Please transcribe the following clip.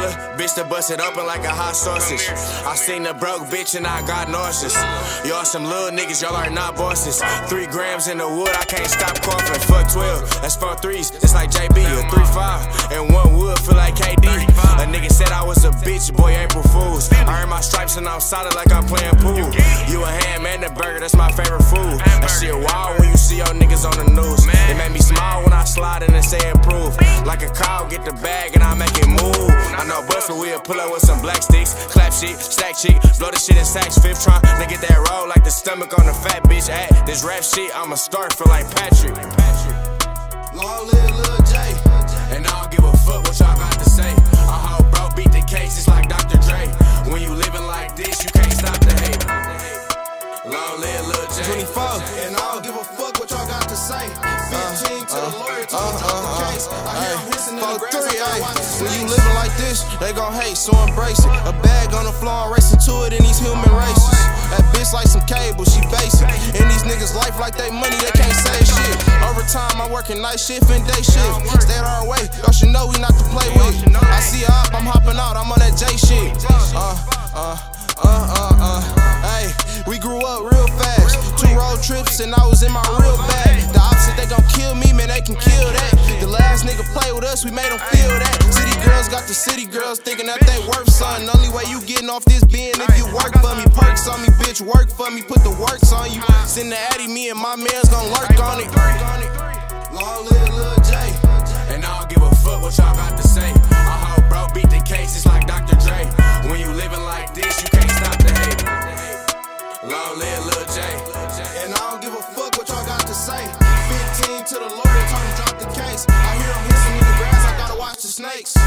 killer, bitch to bust it open like a hot sausage. I seen the broke bitch and I got nauseous. Y'all some little niggas, y'all are not bosses. 3 grams in the wood, I can't stop coughing. Fuck 12, that's 4 threes, it's like JB. A 3-5 and 1 wood feel like KD. A nigga said I was a bitch, boy, April Fools. I earned my stripes and I'm solid like I'm playing pool. You a ham and a burger, that's my favorite food. That shit wild when you see your niggas on the news. It made me smile when I slide in and say improve. Like a cow, get the bag and I make it move. I know Buster will pull up with some black sticks, clap shit, stack cheek, blow the shit in sacks, fifth trying to get that roll like the stomach on the fat bitch. At this rap shit, I'ma start feel like Patrick. Long live Lil J. And I don't give a fuck what y'all got to say. A hoe bro beat the case, it's like Dr. Dre. When you living like this, you can't stop the hate. Long live Lil J. 24, and I don't give a fuck what y'all got to say. 15 to the lawyer, to the case. I hear him hissing in the grass, I gotta watch the snakes. When you living like this, they gon' hate, so embrace it. A bag on the floor, I'm racing to it in these human races. That bitch like some cable, she basic. And these niggas life like they money, they can't say shit. Overtime, I'm working night shift and day shift. Stay out our way, y'all should know we not to play with. I see a op, I'm hopping out, I'm on that J shit. Hey, we grew up real fast. 2 road trips and I was in my real bag. The opposite, they gon' kill me, man, they can kill that. The last nigga play with us, we made them feel that. City girls got the city girls thinking that they worth something. Only way you getting off this being if you work for me. Perks on me, bitch, work for me, put the works on you. Send the addy, me and my mans gon' lurk on it. Long live Lil J. And I don't give a fuck what y'all got to say. A hoe bro beat the case, it's like Dr. Dre. When you living like this, you can't stop the hate. Long live Lil J. And I don't give a fuck what y'all got to say. 15 to the lawyer, told him drop the case. I hear him hissing in the grass, I gotta watch the snakes.